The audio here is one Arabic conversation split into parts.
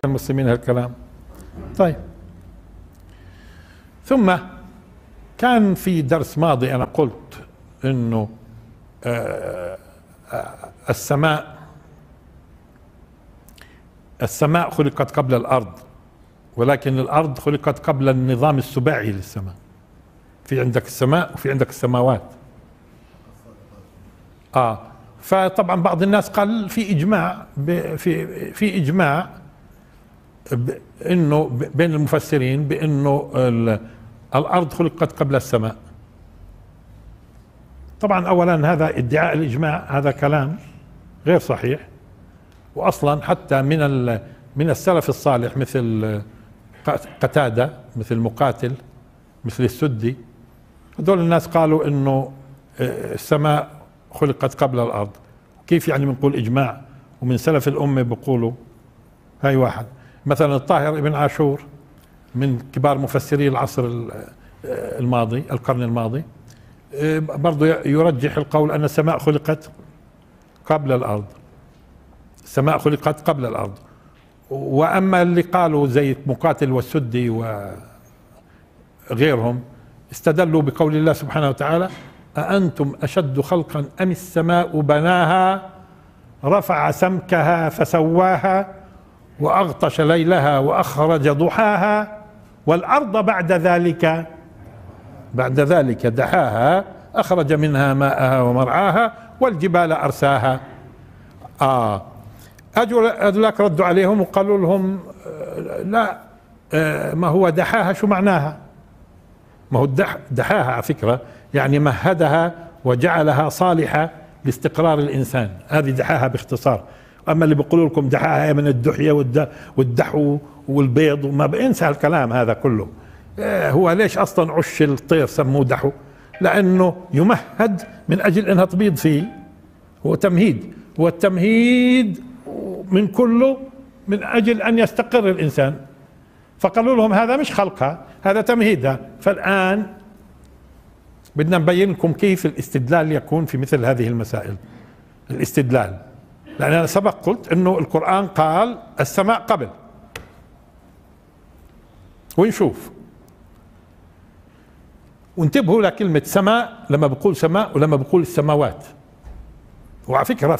المسلمين هالكلام. طيب، ثم كان في درس ماضي أنا قلت إنه السماء خلقت قبل الأرض، ولكن الأرض خلقت قبل النظام السباعي للسماء. في عندك السماء وفي عندك السماوات. فطبعا بعض الناس قال في إجماع في إجماع إنه بين المفسرين بإنه الأرض خلقت قبل السماء. طبعا أولا هذا ادعاء الإجماع هذا كلام غير صحيح، وأصلا حتى من السلف الصالح مثل قتادة، مثل مقاتل، مثل السدي، هذول الناس قالوا إنه السماء خلقت قبل الأرض. كيف يعني بنقول إجماع ومن سلف الأمة بيقولوا؟ هاي واحد. مثلا الطاهر ابن عاشور من كبار مفسري العصر الماضي، القرن الماضي، برضو يرجح القول أن السماء خلقت قبل الأرض. السماء خلقت قبل الأرض. وأما اللي قالوا زي مقاتل والسدي وغيرهم استدلوا بقول الله سبحانه وتعالى: أأنتم أشد خلقا أم السماء بناها رفع سمكها فسواها وأغطش ليلها وأخرج ضحاها والأرض بعد ذلك دحاها أخرج منها ماءها ومرعاها والجبال أرساها. أدولاك ردوا عليهم وقالوا لهم: لا، ما هو دحاها شو معناها؟ ما هو دحاها على فكرة يعني مهدها وجعلها صالحة لاستقرار الإنسان، هذه دحاها باختصار. أما اللي بيقولوا لكم دحاها من الدحية والدحو والبيض وما بينسى الكلام هذا كله. هو ليش أصلا عش الطير سموه دحو؟ لأنه يمهد من أجل أنها تبيض فيه، هو تمهيد، والتمهيد من كله من أجل أن يستقر الإنسان. فقالوا لهم هذا مش خلقها، هذا تمهيدها. فالآن بدنا نبين لكم كيف الاستدلال يكون في مثل هذه المسائل. الاستدلال، لأن أنا سبق قلت إنه القرآن قال السماء قبل، ونشوف وانتبهوا لكلمة سماء لما بقول سماء ولما بقول السماوات. وعلى فكرة في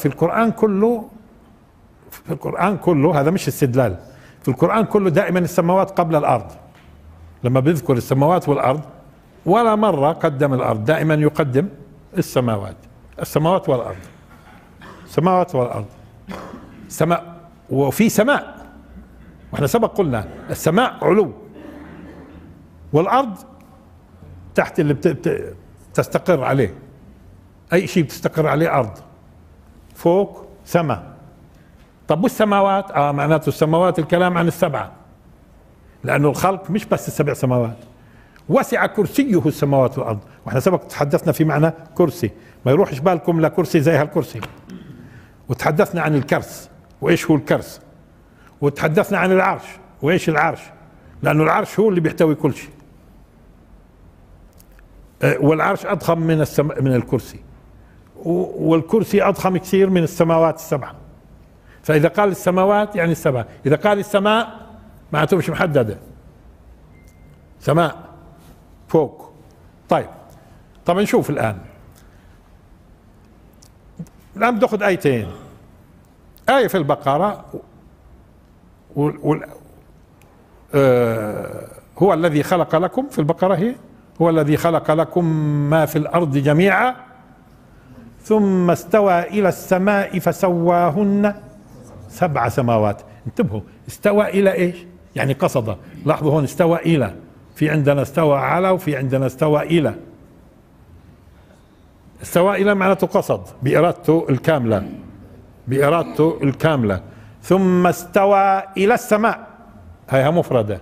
القرآن كله هذا مش استدلال، في القرآن كله دائما السماوات قبل الأرض. لما بيذكر السماوات والأرض ولا مرة قدم الأرض، دائما يقدم السماوات والأرض. السماوات والأرض، سماء وفي سماء، واحنا سبق قلنا السماء علو والأرض تحت اللي تستقر عليه. أي شيء بتستقر عليه أرض، فوق سماء. طب والسماوات؟ معناته السماوات الكلام عن السبعة، لأنه الخلق مش بس السبع سماوات. وسع كرسيه السماوات والأرض، واحنا سبق تحدثنا في معنى كرسي، ما يروحش بالكم لكرسي زي هالكرسي. وتحدثنا عن الكرس وإيش هو الكرس، وتحدثنا عن العرش وإيش العرش، لأنه العرش هو اللي بيحتوي كل شيء. والعرش أضخم من الكرسي، والكرسي أضخم كثير من السماوات السبعة. فإذا قال السماوات يعني السبعة، إذا قال السماء معناته مش محددة، سماء فوق. طيب نشوف الآن بناخذ آيتين. آية في البقرة هو الذي خلق لكم، في البقرة هي هو الذي خلق لكم ما في الأرض جميعا ثم استوى إلى السماء فسواهن 7 سماوات. انتبهوا، استوى إلى إيش؟ يعني قصد. لاحظوا هون استوى إلى، في عندنا استوى على وفي عندنا استوى إلى. استوى إلى معناته قصد بإرادته الكاملة. ثم استوى إلى السماء، هيها مفردة،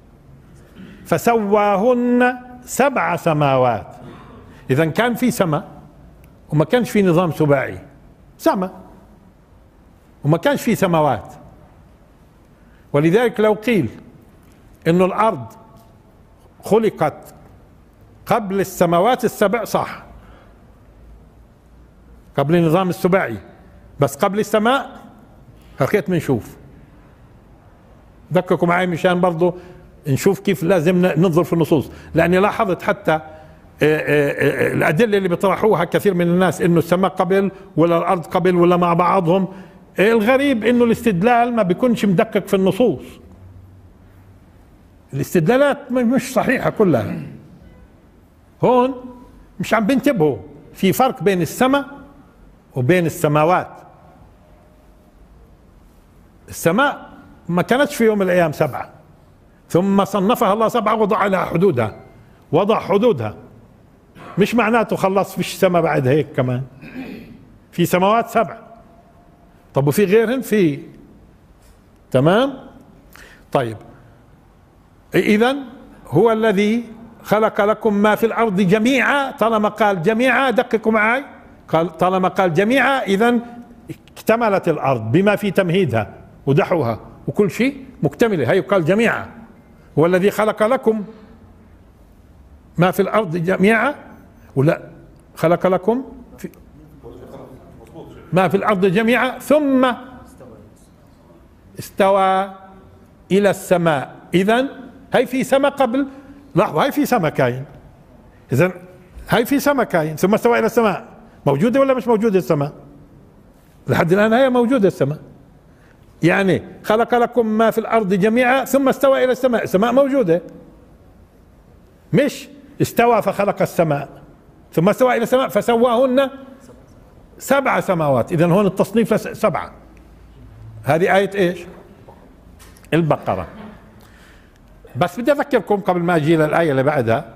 فسواهن 7 سماوات. إذا كان في سماء وما كانش في نظام سباعي، سماء وما كانش في سماوات. ولذلك لو قيل إنه الأرض خلقت قبل السماوات ال7 صح، قبل النظام السباعي، بس قبل السماء هكيت منشوف. دققوا معي مشان برضو نشوف كيف لازم ننظر في النصوص، لاني لاحظت حتى الادله اللي بيطرحوها كثير من الناس انه السماء قبل ولا الارض قبل ولا مع بعضهم. الغريب انه الاستدلال ما بيكونش مدقق في النصوص، الاستدلالات مش صحيحه كلها. هون مش عم بينتبهوا في فرق بين السماء وبين السماوات. السماء ما كانتش في يوم من الايام 7، ثم صنفها الله 7 وضع لها حدودها، وضع حدودها، مش معناته خلص فيش سماء بعد هيك، كمان في سماوات 7. طب وفي غيرهن؟ في. تمام. طيب اذا هو الذي خلق لكم ما في الارض جميعا. طالما قال جميعا، دققوا معي، قال طالما قال جميعا اذا اكتملت الارض بما في تمهيدها ودحوها وكل شيء مكتمله. هي قال جميعا. هو الذي خلق لكم ما في الارض جميعا، ولا خلق لكم ما في الارض جميعا ثم استوى الى السماء. اذا هي في سماء قبل، لاحظوا هي في سماء كاين، اذا هي في سماء كاين ثم استوى الى السماء. موجوده ولا مش موجوده السماء؟ لحد الان هي موجوده السماء. يعني خلق لكم ما في الارض جميعا ثم استوى الى السماء. السماء موجوده، مش استوى فخلق السماء ثم استوى الى السماء فسواهن 7 سماوات. اذا هون التصنيف 7. هذه آية ايش؟ البقرة. بس بدي اذكركم قبل ما اجي للآية اللي بعدها،